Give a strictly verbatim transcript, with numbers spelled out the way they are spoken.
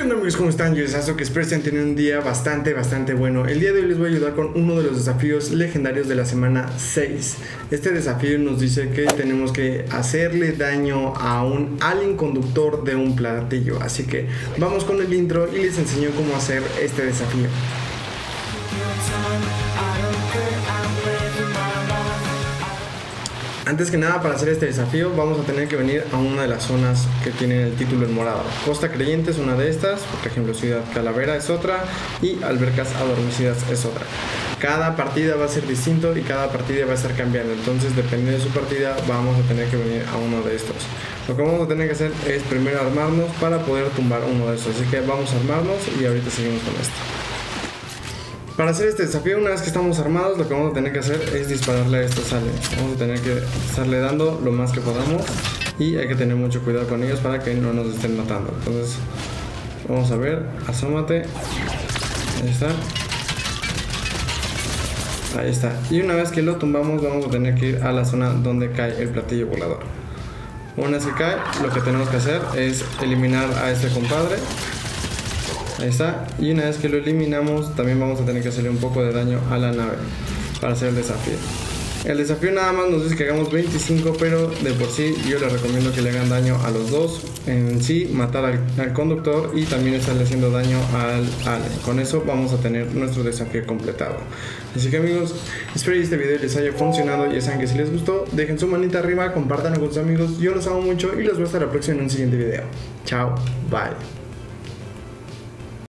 onda amigos? ¿Cómo están? Yo Saso, que espero estén teniendo un día bastante, bastante bueno. El día de hoy les voy a ayudar con uno de los desafíos legendarios de la semana seis. Este desafío nos dice que tenemos que hacerle daño a un alien conductor de un platillo. Así que vamos con el intro y les enseño cómo hacer este desafío. Antes que nada, para hacer este desafío vamos a tener que venir a una de las zonas que tienen el título en morado. Costa Creyente es una de estas, por ejemplo Ciudad Calavera es otra y Albercas Adormecidas es otra. Cada partida va a ser distinto y cada partida va a estar cambiando, entonces dependiendo de su partida vamos a tener que venir a uno de estos. Lo que vamos a tener que hacer es primero armarnos para poder tumbar uno de estos, así que vamos a armarnos y ahorita seguimos con esto. Para hacer este desafío, una vez que estamos armados, lo que vamos a tener que hacer es dispararle a estos aliens. Vamos a tener que estarle dando lo más que podamos y hay que tener mucho cuidado con ellos para que no nos estén matando. Entonces, vamos a ver, asómate. Ahí está. Ahí está. Y una vez que lo tumbamos, vamos a tener que ir a la zona donde cae el platillo volador. Una vez que cae, lo que tenemos que hacer es eliminar a este compadre. Ahí está, y una vez que lo eliminamos también vamos a tener que hacerle un poco de daño a la nave para hacer el desafío. El desafío nada más nos dice que hagamos veinticinco, pero de por sí yo les recomiendo que le hagan daño a los dos. En sí, matar al, al conductor y también estarle haciendo daño al alien. Con eso vamos a tener nuestro desafío completado. Así que amigos, espero que este video les haya funcionado. Ya saben que si les gustó, dejen su manita arriba, compartan con sus amigos. Yo los amo mucho y los veo hasta la próxima en un siguiente video. Chao, bye.